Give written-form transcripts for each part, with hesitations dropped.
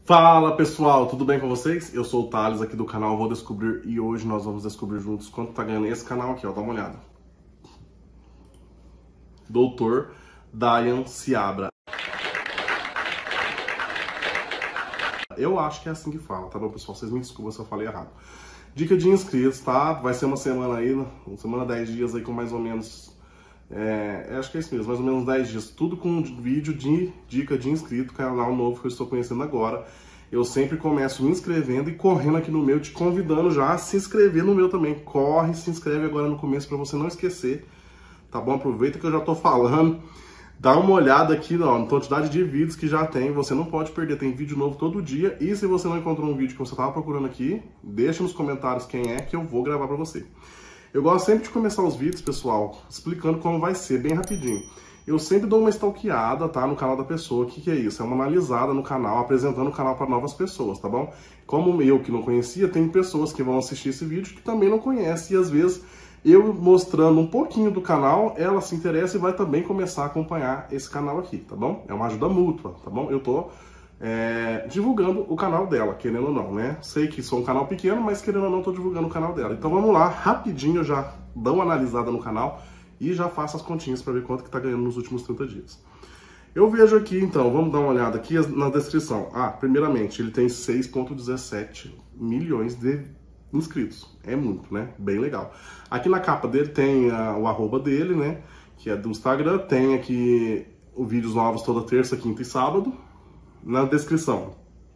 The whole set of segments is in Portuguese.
Fala pessoal, tudo bem com vocês? Eu sou o Thales aqui do canal Vou Descobrir e hoje nós vamos descobrir juntos quanto tá ganhando esse canal aqui, ó, dá uma olhada. Doutor Dayan Seabra. Eu acho que é assim que fala, tá bom pessoal? Vocês me desculpem se eu falei errado. Dica de inscritos, tá? Vai ser uma semana aí, uma semana 10 dias aí com mais ou menos... acho que é isso mesmo, mais ou menos 10 dias, tudo com um vídeo de dica de inscrito, canal novo que eu estou conhecendo agora. Eu sempre começo me inscrevendo e correndo aqui no meu, te convidando já a se inscrever no meu também. Corre, se inscreve agora no começo para você não esquecer, tá bom? Aproveita que eu já tô falando, dá uma olhada aqui ó, na quantidade de vídeos que já tem, você não pode perder, tem vídeo novo todo dia. E se você não encontrou um vídeo que você estava procurando aqui, deixa nos comentários quem é que eu vou gravar para você. Eu gosto sempre de começar os vídeos, pessoal, explicando como vai ser, bem rapidinho. Eu sempre dou uma stalkeada, tá, no canal da pessoa. O que é isso? É uma analisada no canal, apresentando o canal para novas pessoas, tá bom? Como eu que não conhecia, tem pessoas que vão assistir esse vídeo que também não conhecem. E às vezes, eu mostrando um pouquinho do canal, ela se interessa e vai também começar a acompanhar esse canal aqui, tá bom? É uma ajuda mútua, tá bom? Eu tô divulgando o canal dela, querendo ou não, né? Sei que sou um canal pequeno, mas querendo ou não, tô divulgando o canal dela. Então vamos lá, rapidinho, eu já dou uma analisada no canal e já faço as continhas para ver quanto que tá ganhando nos últimos 30 dias. Eu vejo aqui, então, vamos dar uma olhada aqui na descrição. Primeiramente, ele tem 6,17 milhões de inscritos. É muito, né? Bem legal. Aqui na capa dele tem o arroba dele, né? Que é do Instagram. Tem aqui os vídeos novos toda terça, quinta e sábado. Na descrição.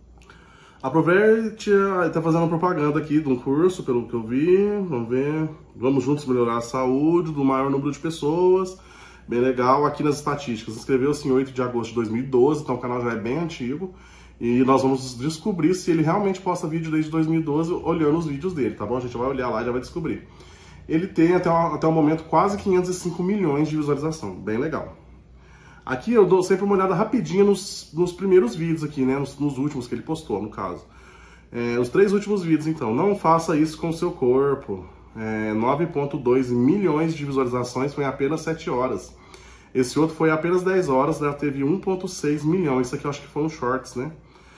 Aproveite, está fazendo propaganda aqui de um curso, pelo que eu vi, vamos ver. Vamos juntos melhorar a saúde do maior número de pessoas. Bem legal. Aqui nas estatísticas, inscreveu-se em 8 de agosto de 2012, então o canal já é bem antigo. E nós vamos descobrir se ele realmente posta vídeo desde 2012, olhando os vídeos dele, tá bom? A gente vai olhar lá e já vai descobrir. Ele tem até o momento quase 505 milhões de visualização, bem legal. Aqui eu dou sempre uma olhada rapidinha nos primeiros vídeos aqui, né? Nos últimos que ele postou, no caso. Os 3 últimos vídeos, então. Não faça isso com o seu corpo. 9,2 milhões de visualizações foi em apenas 7 horas. Esse outro foi apenas 10 horas, já teve 1,6 milhões. Isso aqui eu acho que foi um shorts, né?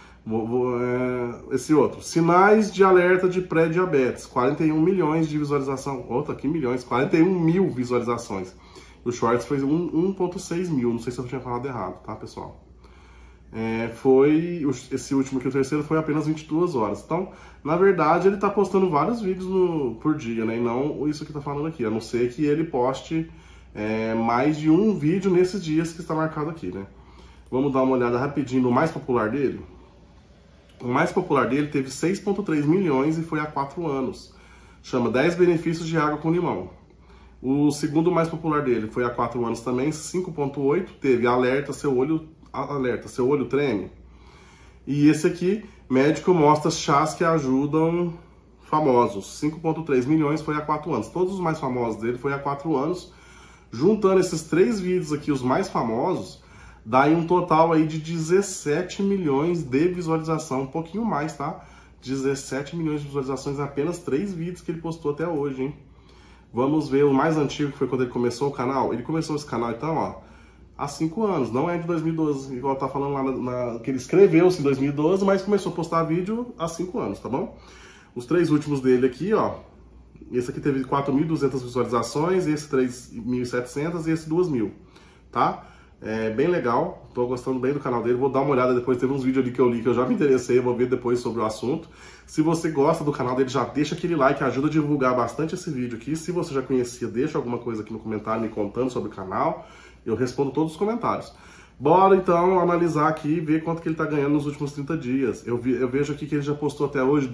Esse outro. Sinais de alerta de pré-diabetes. 41 milhões de visualização. Outra, que milhões? 41 mil visualizações. O Shorts foi 1,6 mil, não sei se eu tinha falado errado, tá, pessoal? Esse último aqui, o terceiro, foi apenas 22 horas. Então, na verdade, ele tá postando vários vídeos por dia, né? E não isso que tá falando aqui, a não ser que ele poste mais de um vídeo nesses dias que está marcado aqui, né? Vamos dar uma olhada rapidinho no mais popular dele. O mais popular dele teve 6,3 milhões e foi há 4 anos. Chama 10 benefícios de água com limão. O segundo mais popular dele foi há 4 anos também, 5,8, teve alerta, seu olho treme. E esse aqui, médico mostra chás que ajudam famosos, 5,3 milhões foi há 4 anos. Todos os mais famosos dele foi há 4 anos. Juntando esses 3 vídeos aqui, os mais famosos, dá aí um total aí de 17 milhões de visualização, um pouquinho mais, tá? 17 milhões de visualizações em apenas 3 vídeos que ele postou até hoje, hein? Vamos ver o mais antigo, que foi quando ele começou o canal. Ele começou esse canal, então, ó, há 5 anos. Não é de 2012, igual tá falando lá que ele escreveu-se em 2012, mas começou a postar vídeo há 5 anos, tá bom? Os 3 últimos dele aqui, ó. Esse aqui teve 4.200 visualizações, esse 3.700 e esse 2.000, tá? Bem legal, tô gostando bem do canal dele, vou dar uma olhada depois, teve uns vídeos ali que eu li que eu já me interessei, vou ver depois sobre o assunto. Se você gosta do canal dele, já deixa aquele like, ajuda a divulgar bastante esse vídeo aqui. Se você já conhecia, deixa alguma coisa aqui no comentário me contando sobre o canal, eu respondo todos os comentários. Bora então analisar aqui e ver quanto que ele tá ganhando nos últimos 30 dias. Eu vejo aqui que ele já postou até hoje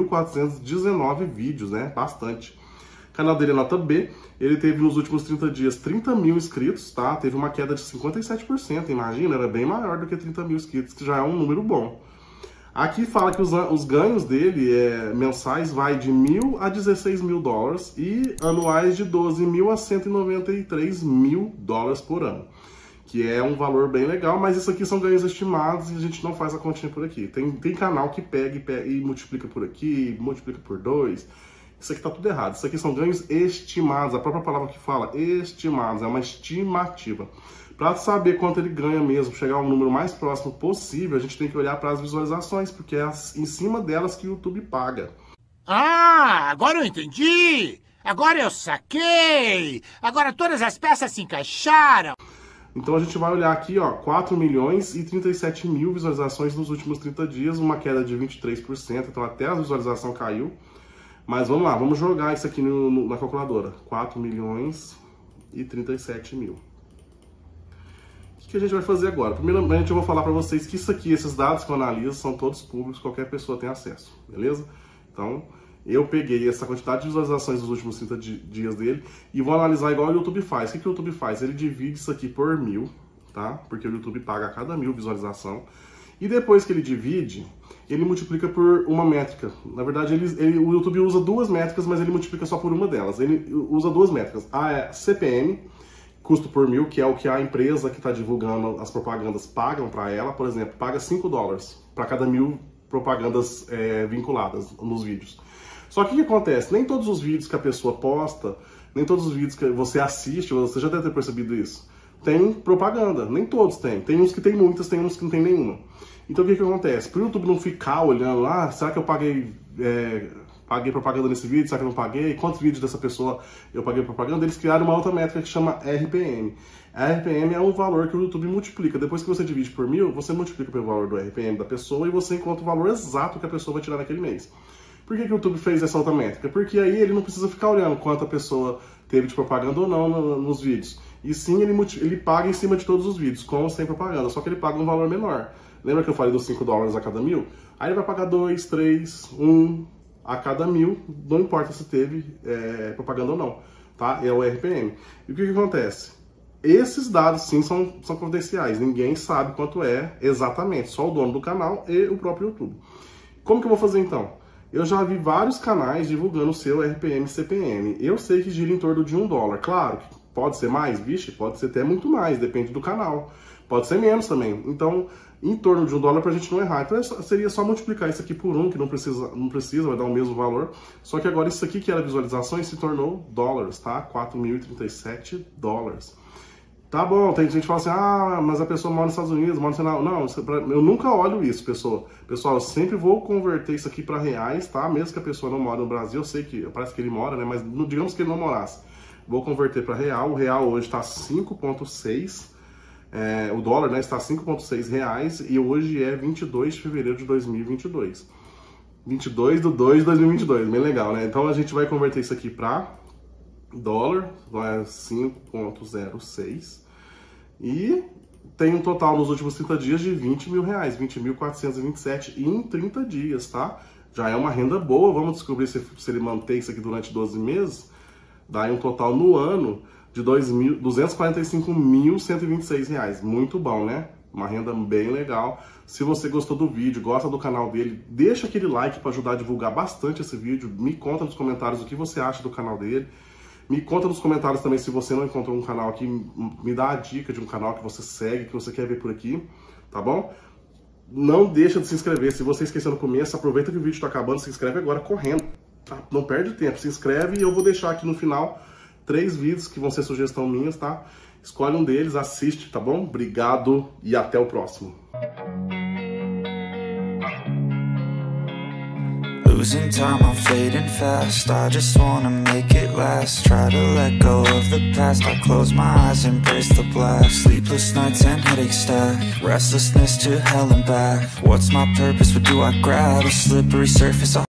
2.419 vídeos, né? Bastante. O canal dele é nota B, ele teve nos últimos 30 dias 30 mil inscritos, tá? Teve uma queda de 57%, imagina, era bem maior do que 30 mil inscritos, que já é um número bom. Aqui fala que os ganhos dele mensais vai de 1.000 a 16 mil dólares e anuais de 12 mil a 193 mil dólares por ano. Que é um valor bem legal, mas isso aqui são ganhos estimados e a gente não faz a continha por aqui. Tem canal que pega e multiplica por aqui, multiplica por 2. Isso aqui tá tudo errado. Isso aqui são ganhos estimados. A própria palavra que fala estimados, é uma estimativa. Para saber quanto ele ganha mesmo, chegar ao número mais próximo possível, a gente tem que olhar para as visualizações, porque é em cima delas que o YouTube paga. Ah, agora eu entendi! Agora eu saquei! Agora todas as peças se encaixaram! Então a gente vai olhar aqui, ó, 4 milhões e 37 mil visualizações nos últimos 30 dias, uma queda de 23%, então até a visualização caiu. Mas vamos lá, vamos jogar isso aqui na calculadora. 4 milhões e 37 mil. O que a gente vai fazer agora? Primeiramente eu vou falar para vocês que isso aqui, esses dados que eu analiso, são todos públicos, qualquer pessoa tem acesso, beleza? Então, eu peguei essa quantidade de visualizações dos últimos 30 dias dele e vou analisar igual o YouTube faz. O que o YouTube faz? Ele divide isso aqui por 1000, tá? Porque o YouTube paga a cada 1000 visualização. E depois que ele divide, ele multiplica por uma métrica. Na verdade, o YouTube usa duas métricas, mas ele multiplica só por uma delas. Ele usa duas métricas. A é CPM, custo por 1000, que é o que a empresa que está divulgando as propagandas pagam para ela. Por exemplo, paga $5 para cada 1000 propagandas vinculadas nos vídeos. Só que o que acontece? Nem todos os vídeos que a pessoa posta, nem todos os vídeos que você assiste, você já deve ter percebido isso, tem propaganda. Nem todos têm. Tem uns que tem muitas, tem uns que não tem nenhuma. Então o que acontece? Para o YouTube não ficar olhando, será que eu paguei propaganda nesse vídeo? Será que eu não paguei? Quantos vídeos dessa pessoa eu paguei propaganda? Eles criaram uma outra métrica que chama RPM. A RPM é um valor que o YouTube multiplica. Depois que você divide por 1000, você multiplica pelo valor do RPM da pessoa e você encontra o valor exato que a pessoa vai tirar naquele mês. Por que o YouTube fez essa outra métrica? Porque aí ele não precisa ficar olhando quanto a pessoa teve de propaganda ou não nos vídeos. E sim, ele paga em cima de todos os vídeos, com ou sem propaganda, só que ele paga um valor menor. Lembra que eu falei dos $5 a cada 1000? Aí ele vai pagar 2, 3, 1 a cada 1000, não importa se teve propaganda ou não, tá? É o RPM. E o que acontece? Esses dados sim são confidenciais, ninguém sabe quanto é exatamente, só o dono do canal e o próprio YouTube. Como que eu vou fazer então? Eu já vi vários canais divulgando o seu RPM e CPM. Eu sei que gira em torno de $1. Claro, pode ser mais, vixe, pode ser até muito mais, depende do canal. Pode ser menos também. Então, em torno de $1 pra gente não errar. Então seria só multiplicar isso aqui por 1, que não precisa, vai dar o mesmo valor. Só que agora isso aqui que era visualizações se tornou dólares, tá? $4.037. Tá bom, tem gente que fala assim, mas a pessoa mora nos Estados Unidos, mora no Não, eu nunca olho isso, pessoal. Pessoal, eu sempre vou converter isso aqui para reais, tá? Mesmo que a pessoa não mora no Brasil, eu sei que parece que ele mora, né? Mas digamos que ele não morasse. Vou converter para real. O real hoje está 5,6. O dólar, né, está 5,6 reais e hoje é 22 de fevereiro de 2022. 22/2/2022, bem legal, né? Então a gente vai converter isso aqui para dólar, é 5,06. E tem um total nos últimos 30 dias de R$20 mil, 20.427 em 30 dias, tá? Já é uma renda boa, vamos descobrir se ele mantém isso aqui durante 12 meses. Dá um total no ano de R$245.126. Muito bom, né? Uma renda bem legal. Se você gostou do vídeo, gosta do canal dele, deixa aquele like para ajudar a divulgar bastante esse vídeo. Me conta nos comentários o que você acha do canal dele. Me conta nos comentários também se você não encontrou um canal aqui, me dá a dica de um canal que você segue, que você quer ver por aqui, tá bom? Não deixa de se inscrever, se você esqueceu no começo, aproveita que o vídeo está acabando, se inscreve agora correndo, tá? Não perde tempo, se inscreve e eu vou deixar aqui no final 3 vídeos que vão ser sugestão minhas, tá? Escolhe um deles, assiste, tá bom? Obrigado e até o próximo. Losing time, I'm fading fast. I just wanna make it last. Try to let go of the past. I close my eyes, embrace the black. Sleepless nights and headaches stack. Restlessness to hell and back. What's my purpose? What do I grab? A slippery surface.